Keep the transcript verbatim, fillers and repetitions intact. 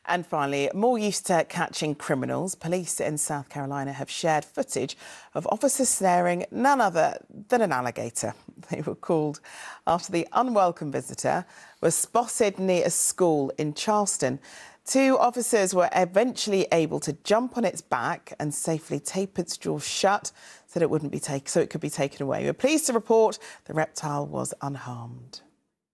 And finally, more used to catching criminals, police in South Carolina have shared footage of officers snaring none other than an alligator. They were called after the unwelcome visitor was spotted near a school in Charleston. Two officers were eventually able to jump on its back and safely tape its jaws shut so that it wouldn't be taken, so it could be taken away. We're pleased to report the reptile was unharmed.